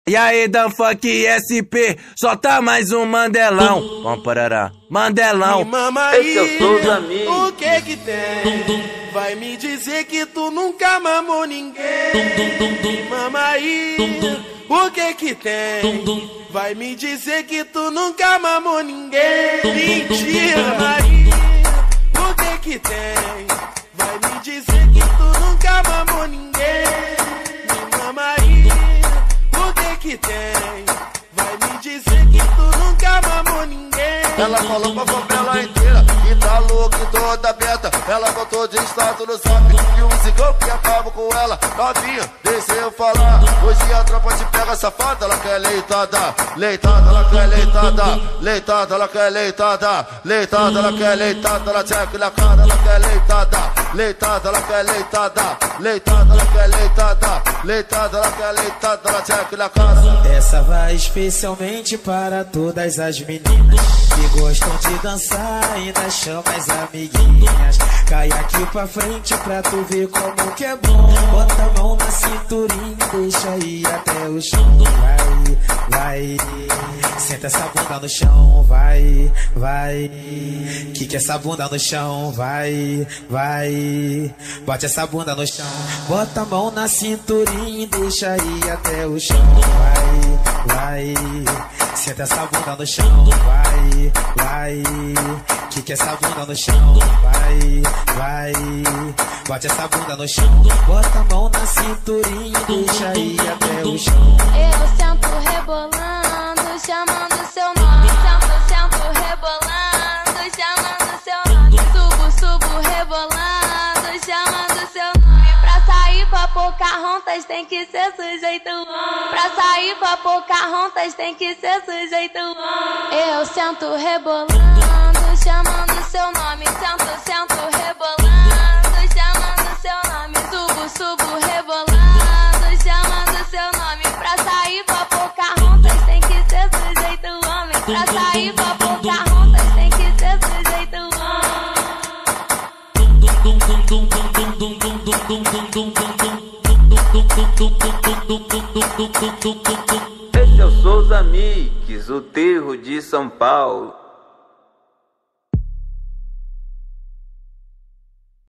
E aí, Dan Funk SP, solta mais um Mandelão. Vamos parará, Mandelão. Esse é o Souza Amigos. O que que tem? Vai me dizer que tu nunca mamou ninguém. Mama aí, o que que tem? Vai me dizer que tu nunca mamou ninguém. Mentira, mama aí, o que que tem? Vai me dizer que tu nunca mamou ninguém. Mama aí, o que que tem? Vai me dizer que tu nunca mamou ninguém. Ela falou pra favela inteira que tá louca e toda aberta. Ela botou de status no zap e um cigão que acaba com ela. Novinha, deixa eu falar. Hoje a tropa te pega safada. Ela quer leitada, leitada, ela quer leitada, leitada, ela quer leitada, leitada, ela quer leitada. Ela checa na cara, ela quer leitada, leitada, ela quer leitada, leitada, ela quer leitada, leitada, ela quer leitada. Ela checa na cara. Essa vai especialmente para todas as meninas que gostam de dançar, ainda chama as amiguinhas. Cai aqui pra frente pra tu ver como que é bom. Bota a mão na cinturinha, deixa ir até o chão. Vai, vai, senta essa bunda no chão. Vai, vai, quica essa bunda no chão. Vai, vai, bote essa bunda no chão. Bota a mão na cinturinha, deixa ir até o chão. Vai, vai, senta essa bunda no chão. Vai, vai, quica essa bunda no chão. Vai, vai, bote essa bunda no chão. Bota a mão na cinturinha, deixa ir até o chão. Eu sento rebolando, chamando seu nome. Sento rebolando, chamando seu nome. Subo rebolando, chamando seu nome. Pra sair pra Pocahontas tem que ser sujeito bom. Pra sair pra Pocahontas tem que ser sujeito bom. Eu sento rebolando, chamando seu nome. Sento rebolando, chamando seu nome. Subo rebolando, chamando seu nome. Pra sair pra Pocahontas tem que ser sujeito homem. Pra sair pra Pocahontas tem que ser sujeito homem. Esse é o Souza Amigos, o terro de São Paulo.